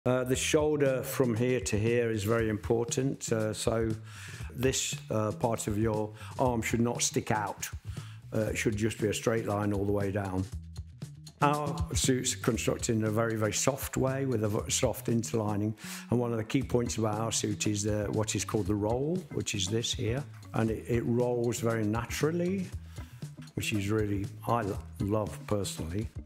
The shoulder from here to here is very important, so this part of your arm should not stick out. It should just be a straight line all the way down. Our suits are constructed in a very, very soft way with a soft interlining, and one of the key points about our suit is what is called the roll, which is this here, and it rolls very naturally, which is really, I love personally.